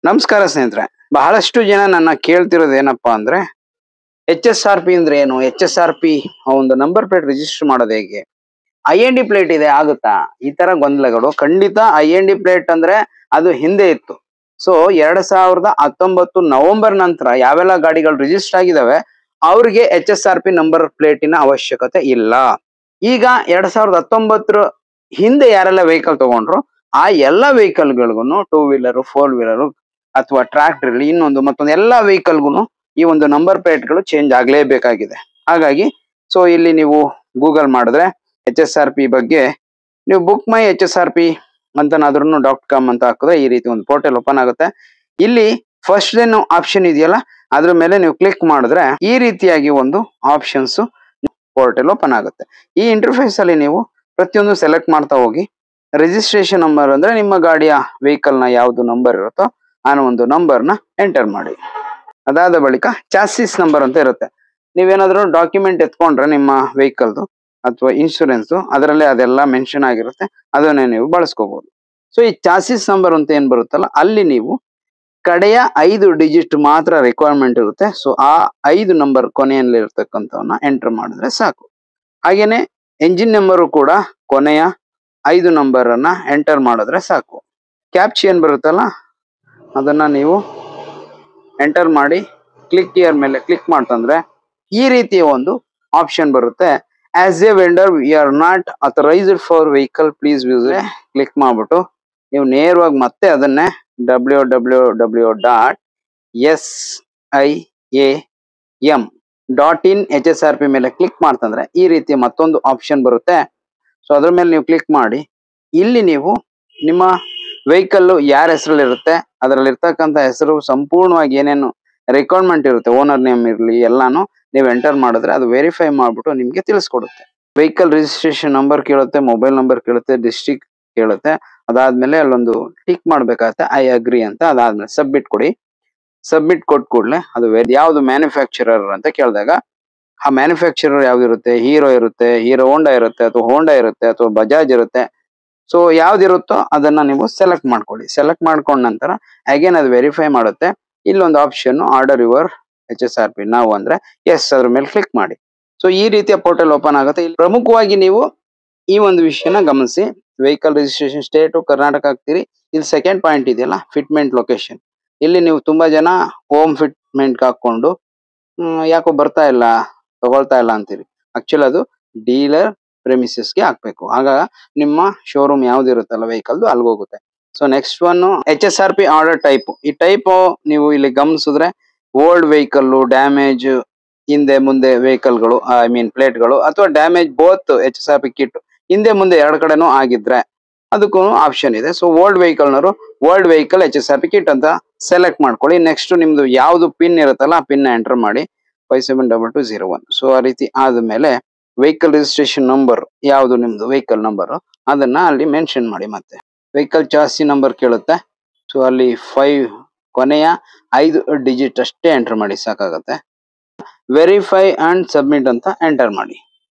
ನಮಸ್ಕಾರ ಸ್ನೇಹಿತರೆ. ಬಹಳಷ್ಟು ಜನ ನನ್ನ ಕೇಳ್ತಿರೋದು ಏನಪ್ಪಾ ಅಂದ್ರೆ HSRP ಅಂದ್ರೆ ಏನು, HSRP ಒಂದು ನಂಬರ್ ಪ್ಲೇಟ್ ರಿಜಿಸ್ಟರ್ ಮಾಡೋದು ಹೇಗೆ, IND ಪ್ಲೇಟ್ ಇದೆ ಆಗುತ್ತಾ, ಈ ತರ ಗೊಂದಲಗಳು. ಖಂಡಿತ IND ಪ್ಲೇಟ್ ಅಂದ್ರೆ ಅದು ಹಿಂದೆ ಇತ್ತು. ಸೊ 2019 ನವೆಂಬರ್ ನಂತರ ಯಾವೆಲ್ಲ ಗಾಡಿಗಳು ರಿಜಿಸ್ಟರ್ ಆಗಿದಾವೆ ಅವ್ರಿಗೆ HSRP ನಂಬರ್ ಪ್ಲೇಟಿನ ಅವಶ್ಯಕತೆ ಇಲ್ಲ. ಈಗ 2019 ಹಿಂದೆ ಯಾರೆಲ್ಲ ವೆಹಿಕಲ್ ತಗೊಂಡ್ರು ಆ ಎಲ್ಲಾ ವೆಹಿಕಲ್ಗಳಿಗೂ ಟೂ ವೀಲರ್, ಫೋರ್ ವೀಲರ್ ಅಥವಾ ಟ್ರಾಕ್ಟರ್ ಇನ್ನೊಂದು ಮತ್ತೊಂದು ಎಲ್ಲಾ ವೆಹಿಕಲ್ಗೂ ಈ ಒಂದು ನಂಬರ್ ಪ್ಲೇಟ್ಗಳು ಚೇಂಜ್ ಆಗ್ಲೇಬೇಕಾಗಿದೆ. ಹಾಗಾಗಿ ಸೊ ಇಲ್ಲಿ ನೀವು ಗೂಗಲ್ ಮಾಡಿದ್ರೆ HSRP ಬಗ್ಗೆ ನೀವು ಬುಕ್ ಮೈ HSRP ಅಂತನಾದ್ರೂ .com ಅಂತ ಹಾಕಿದ್ರೆ ಈ ರೀತಿ ಒಂದು ಪೋರ್ಟಲ್ ಓಪನ್ ಆಗುತ್ತೆ. ಇಲ್ಲಿ ಫಸ್ಟ್ ಏನು ಆಪ್ಷನ್ ಇದೆಯಲ್ಲ ಅದ್ರ ಮೇಲೆ ನೀವು ಕ್ಲಿಕ್ ಮಾಡಿದ್ರೆ ಈ ರೀತಿಯಾಗಿ ಒಂದು ಆಪ್ಷನ್ಸ್ ಪೋರ್ಟಲ್ ಓಪನ್ ಆಗುತ್ತೆ. ಈ ಇಂಟರ್ಫೇಸ್ ಅಲ್ಲಿ ನೀವು ಪ್ರತಿಯೊಂದು ಸೆಲೆಕ್ಟ್ ಮಾಡ್ತಾ ಹೋಗಿ ರಿಜಿಸ್ಟ್ರೇಷನ್ ನಂಬರ್ ಅಂದ್ರೆ ನಿಮ್ಮ ಗಾಡಿಯ ವೆಹಿಕಲ್ ನ ಯಾವ್ದು ನಂಬರ್ ಇರುತ್ತೋ ಆ ಒಂದು ನಂಬರ್ ನ ಎಂಟರ್ ಮಾಡಿ. ಅದಾದ ಬಳಿಕ ಚಾಸಿಸ್ ನಂಬರ್ ಅಂತ ಇರುತ್ತೆ. ನೀವೇನಾದ್ರೂ ಡಾಕ್ಯುಮೆಂಟ್ ಎತ್ಕೊಂಡ್ರೆ ನಿಮ್ಮ ವೆಹಿಕಲ್ದು ಅಥವಾ ಇನ್ಶೂರೆನ್ಸ್ ಅದರಲ್ಲೇ ಅದೆಲ್ಲ ಮೆನ್ಷನ್ ಆಗಿರುತ್ತೆ, ಅದನ್ನೇ ನೀವು ಬಳಸ್ಕೋಬಹುದು. ಸೊ ಈ ಚಾಸಿಸ್ ನಂಬರ್ ಅಂತ ಏನ್ ಬರುತ್ತಲ್ಲ ಅಲ್ಲಿ ನೀವು ಕಡೆಯ 5 ಡಿಜಿಟ್ ಮಾತ್ರ ರಿಕ್ವೈರ್ಮೆಂಟ್ ಇರುತ್ತೆ. ಸೊ ಆ 5 ನಂಬರ್ ಕೊನೆಯಲ್ಲಿ ಇರ್ತಕ್ಕಂಥವನ್ನ ಎಂಟರ್ ಮಾಡಿದ್ರೆ ಸಾಕು. ಹಾಗೇನೆ ಎಂಜಿನ್ ನಂಬರು ಕೂಡ ಕೊನೆಯ 5 ನಂಬರ್ ಅನ್ನ ಎಂಟರ್ ಮಾಡಿದ್ರೆ ಸಾಕು. ಕ್ಯಾಪ್ಚ್ ಏನ್ ಬರುತ್ತಲ್ಲ ಅದನ್ನ ನೀವು ಎಂಟರ್ ಮಾಡಿ ಕ್ಲಿಕ್ ಇಯರ್ ಮೇಲೆ ಕ್ಲಿಕ್ ಮಾಡ್ತಂದ್ರೆ ಈ ರೀತಿಯ ಒಂದು ಆಪ್ಷನ್ ಬರುತ್ತೆ. As a vendor we are not authorised for vehicle please use. Click ಮಾಡ್ಬಿಟ್ಟು ನೀವು ನೇರವಾಗಿ ಮತ್ತೆ ಅದನ್ನೇ www.siam.in HSRP ಮೇಲೆ ಕ್ಲಿಕ್ ಮಾಡ್ತಂದ್ರೆ ಈ ರೀತಿ ಮತ್ತೊಂದು ಆಪ್ಷನ್ ಬರುತ್ತೆ. ಸೊ ಅದ್ರ ಮೇಲೆ ನೀವು ಕ್ಲಿಕ್ ಮಾಡಿ ಇಲ್ಲಿ ನೀವು ನಿಮ್ಮ ವೆಹಿಕಲ್ ಯಾರ ಹೆಸರಲ್ಲಿ ಇರುತ್ತೆ ಅದರಲ್ಲಿ ಇರ್ತಕ್ಕಂಥ ಹೆಸರು ಸಂಪೂರ್ಣವಾಗಿ ಏನೇನು ರಿಕ್ವೈರ್ಮೆಂಟ್ ಇರುತ್ತೆ, ಓನರ್ ನೇಮ್ ಇರಲಿ ಎಲ್ಲಾನು ನೀವು ಎಂಟರ್ ಮಾಡಿದ್ರೆ ಅದು ವೆರಿಫೈ ಮಾಡ್ಬಿಟ್ಟು ನಿಮ್ಗೆ ತಿಳಿಸ್ಕೊಡುತ್ತೆ. ವೆಹಿಕಲ್ ರಿಜಿಸ್ಟ್ರೇಷನ್ ನಂಬರ್ ಕೇಳುತ್ತೆ, ಮೊಬೈಲ್ ನಂಬರ್ ಕೇಳುತ್ತೆ, ಡಿಸ್ಟ್ರಿಕ್ಟ್ ಕೇಳುತ್ತೆ. ಅದಾದ್ಮೇಲೆ ಅಲ್ಲೊಂದು ಟಿಕ್ ಮಾಡ್ಬೇಕಾಗತ್ತೆ ಐ ಅಗ್ರಿ ಅಂತ. ಅದಾದ್ಮೇಲೆ ಸಬ್ಮಿಟ್ ಕೊಡಿ. ಸಬ್ಮಿಟ್ ಕೊಟ್ಟ ಕೂಡಲೇ ಅದು ಯಾವ್ದು ಮ್ಯಾನುಫ್ಯಾಕ್ಚರರ್ ಅಂತ ಕೇಳಿದಾಗ ಆ ಮ್ಯಾನುಫ್ಯಾಕ್ಚರರ್ ಯಾವ್ದಿರುತ್ತೆ, ಹೀರೋ ಇರುತ್ತೆ, ಹೀರೋ ಹೋಂಡಾ ಇರುತ್ತೆ, ಅಥವಾ ಹೋಂಡಾ ಇರುತ್ತೆ, ಅಥವಾ ಬಜಾಜ್ ಇರುತ್ತೆ. ಸೊ ಯಾವ್ದಿರುತ್ತೋ ಅದನ್ನ ನೀವು ಸೆಲೆಕ್ಟ್ ಮಾಡ್ಕೊಳ್ಳಿ. ಸೆಲೆಕ್ಟ್ ಮಾಡ್ಕೊಂಡ ನಂತರ ಅಗೇನ್ ಅದು ವೆರಿಫೈ ಮಾಡುತ್ತೆ. ಇಲ್ಲೊಂದು ಆಪ್ಷನ್ ಆರ್ಡರ್ ಯುವರ್ HSRP ನಾವು ಅಂದ್ರೆ ಎಸ್ ಅದ್ರ ಮೇಲೆ ಕ್ಲಿಕ್ ಮಾಡಿ. ಸೊ ಈ ರೀತಿಯ ಪೋರ್ಟಲ್ ಓಪನ್ ಆಗುತ್ತೆ. ಇಲ್ಲಿ ಪ್ರಮುಖವಾಗಿ ನೀವು ಈ ಒಂದು ವಿಷಯನ ಗಮನಿಸಿ. ವೆಹಿಕಲ್ ರಿಜಿಸ್ಟ್ರೇಷನ್ ಸ್ಟೇಟು ಕರ್ನಾಟಕ ಹಾಕ್ತೀರಿ. ಇಲ್ಲಿ ಸೆಕೆಂಡ್ ಪಾಯಿಂಟ್ ಇದೆಯಲ್ಲ ಫಿಟ್ಮೆಂಟ್ ಲೊಕೇಶನ್, ಇಲ್ಲಿ ನೀವು ತುಂಬಾ ಜನ ಹೋಮ್ ಫಿಟ್ಮೆಂಟ್ ಹಾಕೊಂಡು ಯಾಕೋ ಬರ್ತಾ ಇಲ್ಲ ತಗೊಳ್ತಾ ಇಲ್ಲ ಅಂತೀರಿ. ಆಕ್ಚುಲಿ ಅದು ಡೀಲರ್ ಪ್ರೆಮಿಸಸ್ಗೆ ಹಾಕ್ಬೇಕು. ಆಗ ನಿಮ್ಮ ಶೋರೂಮ್ ಯಾವ್ದಿರುತ್ತಲ್ಲ ವೆಹಿಕಲ್ದು ಅಲ್ಲಿಗೆ ಹೋಗುತ್ತೆ. So next one HSRP order type. ಈ ಟೈಪ್ ನೀವು ಇಲ್ಲಿ ಗಮನಿಸಿದ್ರೆ ಓಲ್ಡ್ ವೆಹಿಕಲ್, ಡ್ಯಾಮೇಜ್ ಹಿಂದೆ ಮುಂದೆ ವೆಹಿಕಲ್ಗಳು ಐ ಮೀನ್ ಪ್ಲೇಟ್ಗಳು, ಅಥವಾ ಡ್ಯಾಮೇಜ್ ಬೋತ್ HSRP ಕಿಟ್ ಹಿಂದೆ ಮುಂದೆ ಎರಡು ಕಡೆನೂ ಆಗಿದ್ರೆ ಅದಕ್ಕೂ ಆಪ್ಷನ್ ಇದೆ. ಸೊ ಓಲ್ಡ್ ವೆಹಿಕಲ್ನವರು ಓಲ್ಡ್ ವೆಹಿಕಲ್ HSRP ಕಿಟ್ ಅಂತ ಸೆಲೆಕ್ಟ್ ಮಾಡ್ಕೊಳ್ಳಿ. ನೆಕ್ಸ್ಟ್ ನಿಮ್ದು ಯಾವ್ದು ಪಿನ್ ಇರುತ್ತಲ್ಲ ಆ ಪಿನ್ ಎಂಟರ್ ಮಾಡಿ 572201. ಸೊ ಆ ರೀತಿ ಆದ್ಮೇಲೆ ವೆಹಿಕಲ್ ರಿಜಿಸ್ಟ್ರೇಷನ್ ನಂಬರ್ ಯಾವ್ದು ನಿಮ್ದು ವೆಹಿಕಲ್ ನಂಬರ್ ಅದನ್ನ ಅಲ್ಲಿ ಮೆನ್ಷನ್ ಮಾಡಿ. ಮತ್ತೆ ವೆಹಿಕಲ್ ಚಾಸಿ ನಂಬರ್ ಕೇಳುತ್ತೆ. ಸೊ ಅಲ್ಲಿ 5 ಕೊನೆಯ 5 ಡಿಜಿಟ್ ಅಷ್ಟೇ ಎಂಟರ್ ಮಾಡಿ ಸಾಕಾಗತ್ತೆ. ವೆರಿಫೈ ಅಂಡ್ ಸಬ್ಮಿಟ್ ಅಂತ ಎಂಟರ್ ಮಾಡಿ.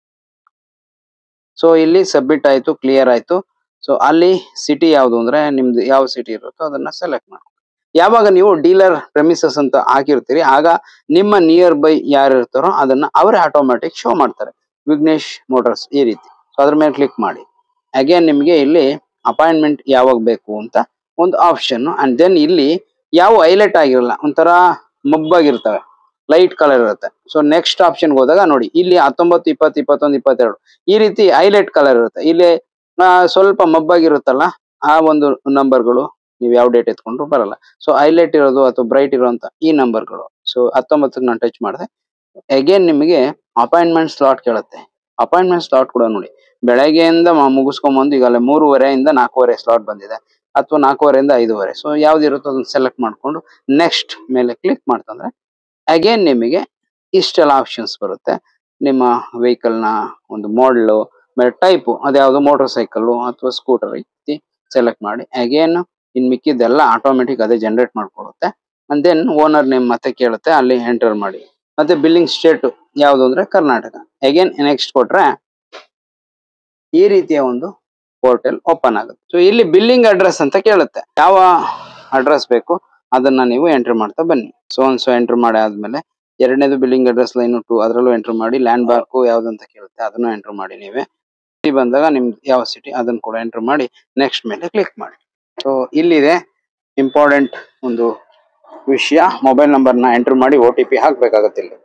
ಸೊ ಇಲ್ಲಿ ಸಬ್ಮಿಟ್ ಆಯ್ತು, ಕ್ಲಿಯರ್ ಆಯ್ತು. ಸೊ ಅಲ್ಲಿ ಸಿಟಿ ಯಾವ್ದು ಅಂದ್ರೆ ನಿಮ್ದು ಯಾವ ಸಿಟಿ ಇರುತ್ತೋ ಅದನ್ನ ಸೆಲೆಕ್ಟ್ ಮಾಡಿ. ಯಾವಾಗ ನೀವು ಡೀಲರ್ ಪ್ರೆಮಿಸಸ್ ಅಂತ ಹಾಕಿರ್ತೀರಿ ಆಗ ನಿಮ್ಮ ನಿಯರ್ ಬೈ ಯಾರು ಇರ್ತಾರೋ ಅದನ್ನ ಅವರೇ ಆಟೋಮ್ಯಾಟಿಕ್ ಶೋ ಮಾಡ್ತಾರೆ. ವಿಘ್ನೇಶ್ ಮೋಟರ್ಸ್ ಈ ರೀತಿ. ಸೊ ಅದ್ರ ಮೇಲೆ ಕ್ಲಿಕ್ ಮಾಡಿ. ಅಗೇನ್ ನಿಮ್ಗೆ ಇಲ್ಲಿ ಅಪಾಯಿಂಟ್ಮೆಂಟ್ ಯಾವಾಗ ಬೇಕು ಅಂತ ಒಂದು ಆಪ್ಷನ್. ಅಂಡ್ ದೆನ್ ಇಲ್ಲಿ ಯಾವ ಹೈಲೈಟ್ ಆಗಿರಲ್ಲ, ಒಂಥರ ಮಬ್ಬಾಗಿರ್ತವೆ, ಲೈಟ್ ಕಲರ್ ಇರುತ್ತೆ. ಸೊ ನೆಕ್ಸ್ಟ್ ಆಪ್ಷನ್ಗೆ ಹೋದಾಗ ನೋಡಿ ಇಲ್ಲಿ 19, 20, 21, 22 ಈ ರೀತಿ ಹೈಲೈಟ್ ಕಲರ್ ಇರುತ್ತೆ. ಇಲ್ಲಿ ಸ್ವಲ್ಪ ಮಬ್ಬಾಗಿರುತ್ತಲ್ಲ ಆ ಒಂದು ನಂಬರ್ಗಳು ನೀವು ಯಾವ ಡೇಟ್ ಎತ್ಕೊಂಡ್ರು ಬರಲ್ಲ. ಸೊ ಹೈಲೈಟ್ ಇರೋದು ಅಥವಾ ಬ್ರೈಟ್ ಇರೋಂತ ಈ ನಂಬರ್ಗಳು. ಸೊ 19 ನಾನು ಟಚ್ ಮಾಡಿದೆ. ಅಗೇನ್ ನಿಮಗೆ ಅಪಾಯಿಂಟ್ಮೆಂಟ್ ಸ್ಲಾಟ್ ಕೇಳುತ್ತೆ. ಅಪಾಯಿಂಟ್ಮೆಂಟ್ ಸ್ಲಾಟ್ ಕೂಡ ನೋಡಿ ಬೆಳಗ್ಗೆಯಿಂದ ಮುಗಿಸ್ಕೊಂಬಂದು ಈಗಲೇ 3:30 4:30 ಸ್ಲಾಟ್ ಬಂದಿದೆ, ಅಥವಾ 4:30 5:30. ಸೊ ಯಾವ್ದಿರುತ್ತೋ ಅದನ್ನ ಸೆಲೆಕ್ಟ್ ಮಾಡ್ಕೊಂಡು ನೆಕ್ಸ್ಟ್ ಮೇಲೆ ಕ್ಲಿಕ್ ಮಾಡ್ತಂದ್ರೆ ಅಗೇನ್ ನಿಮಗೆ ಇಷ್ಟೆಲ್ಲ ಆಪ್ಷನ್ಸ್ ಬರುತ್ತೆ. ನಿಮ್ಮ ವೆಹಿಕಲ್ ನ ಒಂದು ಮಾಡಲು ಮೇಲೆ ಟೈಪು ಅದ್ಯಾವುದು ಮೋಟರ್ ಸೈಕಲ್ ಅಥವಾ ಸ್ಕೂಟರ್ ರೀತಿ ಸೆಲೆಕ್ಟ್ ಮಾಡಿ. ಅಗೇನ್ ಇನ್ ಮಿಕ್ಕಿದ್ದೆಲ್ಲ ಆಟೋಮೆಟಿಕ್ ಅದೇ ಜನರೇಟ್ ಮಾಡ್ಕೊಳುತ್ತೆ. ಅಂಡ್ ದೆನ್ ಓನರ್ ನೇಮ್ ಮತ್ತೆ ಕೇಳುತ್ತೆ, ಅಲ್ಲಿ ಎಂಟರ್ ಮಾಡಿ. ಮತ್ತೆ ಬಿಲ್ಲಿಂಗ್ ಸ್ಟೇಟ್ ಯಾವ್ದು ಅಂದ್ರೆ ಕರ್ನಾಟಕ. ಅಗೇನ್ ನೆಕ್ಸ್ಟ್ ಕೊಟ್ರೆ ಈ ರೀತಿಯ ಒಂದು ಪೋರ್ಟಲ್ ಓಪನ್ ಆಗುತ್ತೆ. ಸೊ ಇಲ್ಲಿ ಬಿಲ್ಲಿಂಗ್ ಅಡ್ರೆಸ್ ಅಂತ ಕೇಳುತ್ತೆ, ಯಾವ ಅಡ್ರೆಸ್ ಬೇಕು ಅದನ್ನ ನೀವು ಎಂಟ್ರಿ ಮಾಡ್ತಾ ಬನ್ನಿ. ಸೊ ಎಂಟ್ರಿ ಮಾಡಿ ಆದ್ಮೇಲೆ ಎರಡನೇದು ಬಿಲ್ಲಿಂಗ್ ಅಡ್ರೆಸ್ ಲೈನ್ 2 ಅದರಲ್ಲೂ ಎಂಟ್ರಿ ಮಾಡಿ. ಲ್ಯಾಂಡ್ ಮಾರ್ಕ್ ಯಾವ್ದಂತ ಕೇಳುತ್ತೆ ಅದನ್ನು ಎಂಟ್ರಿ ಮಾಡಿ. ನೀವೇ ಸಿಟಿ ಬಂದಾಗ ನಿಮ್ದು ಯಾವ ಸಿಟಿ ಅದನ್ನ ಕೂಡ ಎಂಟ್ರಿ ಮಾಡಿ ನೆಕ್ಸ್ಟ್ ಮೇಲೆ ಕ್ಲಿಕ್ ಮಾಡಿ. ಸೊ ಇಲ್ಲಿದೆ ಇಂಪಾರ್ಟೆಂಟ್ ಒಂದು ವಿಷಯ, ಮೊಬೈಲ್ ನಂಬರ್ನ ಎಂಟ್ರಿ ಮಾಡಿ OTP ಹಾಕ್ಬೇಕಾಗತ್ತೆ. ಇಲ್ಲಿ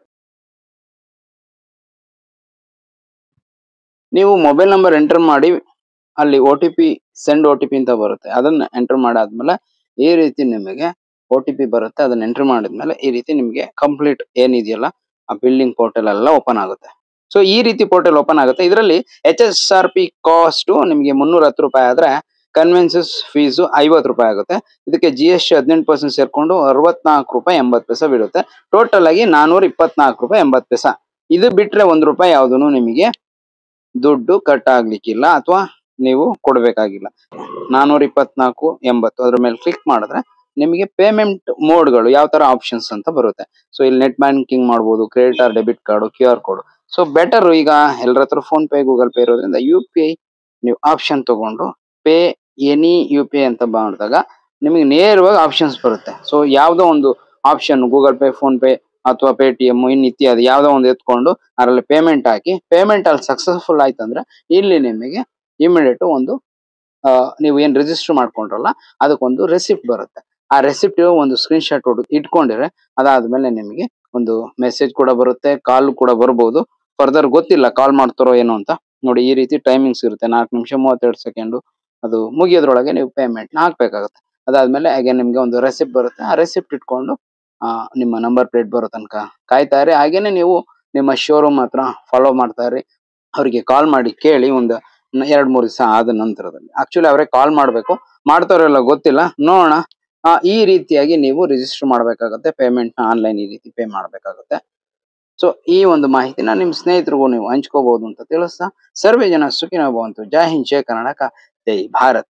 ನೀವು ಮೊಬೈಲ್ ನಂಬರ್ ಎಂಟರ್ ಮಾಡಿ ಅಲ್ಲಿ OTP ಸೆಂಡ್ OTP ಅಂತ ಬರುತ್ತೆ, ಅದನ್ನ ಎಂಟರ್ ಮಾಡಾದ್ಮೇಲೆ ಈ ರೀತಿ ನಿಮಗೆ OTP ಬರುತ್ತೆ. ಅದನ್ನ ಎಂಟರ್ ಮಾಡಿದ್ಮೇಲೆ ಈ ರೀತಿ ನಿಮಗೆ ಕಂಪ್ಲೀಟ್ ಏನಿದೆಯಲ್ಲ ಆ ಬಿಲ್ಡಿಂಗ್ ಪೋರ್ಟಲ್ ಎಲ್ಲ ಓಪನ್ ಆಗುತ್ತೆ. ಸೊ ಈ ರೀತಿ ಪೋರ್ಟಲ್ ಓಪನ್ ಆಗುತ್ತೆ. ಇದರಲ್ಲಿ HSRP ಕಾಸ್ಟ್ ನಿಮಗೆ 310 ರೂಪಾಯಿ ಆದ್ರೆ ಕನ್ವೆನ್ಸಸ್ ಫೀಸು 50 ರೂಪಾಯಿ ಆಗುತ್ತೆ. ಇದಕ್ಕೆ GST 18% ಸೇರ್ಕೊಂಡು 64 ರೂಪಾಯಿ 80 ಪೈಸೆ ಬೀಳುತ್ತೆ. ಟೋಟಲ್ ಆಗಿ 424 ರೂಪಾಯಿ 80 ಪೈಸೆ. ಇದು ಬಿಟ್ರೆ 1 ರೂಪಾಯಿ ಯಾವ್ದು ನಿಮಗೆ ದುಡ್ಡು ಕಟ್ ಆಗ್ಲಿಕ್ಕಿಲ್ಲ ಅಥವಾ ನೀವು ಕೊಡ್ಬೇಕಾಗಿಲ್ಲ. 424.80 ಅದ್ರ ಮೇಲೆ ಕ್ಲಿಕ್ ಮಾಡಿದ್ರೆ ನಿಮಗೆ ಪೇಮೆಂಟ್ ಮೋಡ್ಗಳು ಯಾವ ತರ ಆಪ್ಷನ್ಸ್ ಅಂತ ಬರುತ್ತೆ. ಸೊ ಇಲ್ಲಿ ನೆಟ್ ಬ್ಯಾಂಕಿಂಗ್ ಮಾಡ್ಬೋದು, credit or debit card, QR code. So better ಈಗ ಎಲ್ಲರ ಹತ್ರ ಫೋನ್ ಪೇ ಗೂಗಲ್ ಪೇ ಇರೋದ್ರಿಂದ UPI ನೀವು ಆಪ್ಷನ್ ತಗೊಂಡು ಪೇ ಎನಿ UPI ಅಂತ ಮಾಡಿದಾಗ ನಿಮಗೆ ನೇರವಾಗಿ ಆಪ್ಷನ್ಸ್ ಬರುತ್ತೆ. ಸೊ ಯಾವ್ದೋ ಒಂದು option Google Pay, PhonePe ಅಥವಾ Paytm ಇನ್ ಇತ್ಯಾದಿ ಯಾವ್ದೋ ಒಂದು ಎತ್ಕೊಂಡು ಅದರಲ್ಲಿ ಪೇಮೆಂಟ್ ಹಾಕಿ, ಪೇಮೆಂಟ್ ಅಲ್ಲಿ ಸಕ್ಸಸ್ಫುಲ್ ಆಯ್ತಂದ್ರೆ ಇಲ್ಲಿ ನಿಮಗೆ ಇಮಿಡಿಯೇಟ್ ಒಂದು ನೀವು ಏನ್ ರಿಜಿಸ್ಟರ್ ಮಾಡ್ಕೊಂಡ್ರಲ್ಲ ಅದಕ್ಕೊಂದು ರೆಸಿಪ್ಟ್ ಬರುತ್ತೆ. ಆ ರೆಸಿಪ್ಟ್ ಒಂದು ಸ್ಕ್ರೀನ್ ಶಾಟ್ ಇಟ್ಕೊಂಡಿದ್ರೆ ಅದಾದ್ಮೇಲೆ ನಿಮಗೆ ಒಂದು ಮೆಸೇಜ್ ಕೂಡ ಬರುತ್ತೆ, ಕಾಲ್ ಕೂಡ ಬರ್ಬೋದು. ಫರ್ದರ್ ಗೊತ್ತಿಲ್ಲ ಕಾಲ್ ಮಾಡ್ತಾರೋ ಏನೋ ಅಂತ. ನೋಡಿ ಈ ರೀತಿ ಟೈಮಿಂಗ್ಸ್ ಇರುತ್ತೆ, 4 ನಿಮಿಷ 32 ಸೆಕೆಂಡ್. ಅದು ಮುಗಿಯೋದ್ರೊಳಗೆ ನೀವು ಪೇಮೆಂಟ್ ಹಾಕ್ಬೇಕಾಗುತ್ತೆ. ಅದಾದ್ಮೇಲೆ ಹಾಗೆ ನಿಮ್ಗೆ ಒಂದು ರೆಸಿಪ್ಟ್ ಬರುತ್ತೆ. ಆ ರೆಸಿಪ್ಟ್ ಇಟ್ಕೊಂಡು ನಿಮ್ಮ ನಂಬರ್ ಪ್ಲೇಟ್ ಬರೋ ತನಕ ಕಾಯ್ತಾ ಇರಿ. ಹಾಗೇನೆ ನೀವು ನಿಮ್ಮ ಶೋರೂಮ್ ಹತ್ರ ಫಾಲೋ ಮಾಡ್ತಾ ಇರಿ. ಅವರಿಗೆ ಕಾಲ್ ಮಾಡಿ ಕೇಳಿ ಒಂದು 2-3 ದಿವಸ ಆದ ನಂತರದಲ್ಲಿ. ಆಕ್ಚುಲಿ ಅವರೇ ಕಾಲ್ ಮಾಡ್ಬೇಕು, ಮಾಡ್ತಾರಲ್ಲ ಗೊತ್ತಿಲ್ಲ, ನೋಡೋಣ. ಈ ರೀತಿಯಾಗಿ ನೀವು ರಿಜಿಸ್ಟರ್ ಮಾಡ್ಬೇಕಾಗತ್ತೆ. ಪೇಮೆಂಟ್ ನ ಆನ್ಲೈನ್ ಈ ರೀತಿ ಪೇ ಮಾಡ್ಬೇಕಾಗತ್ತೆ. ಸೊ ಈ ಒಂದು ಮಾಹಿತಿನ ನಿಮ್ ಸ್ನೇಹಿತರಿಗೂ ನೀವು ಹಂಚ್ಕೋಬಹುದು ಅಂತ ತಿಳಿಸ್ತಾ, ಸರ್ವೇ ಜನ ಸುಖಿನೋ ಭವಂತು. ಜೈ ಹಿಂದ್, ಜೈ ಕರ್ನಾಟಕ, ಜೈ ಭಾರತ್.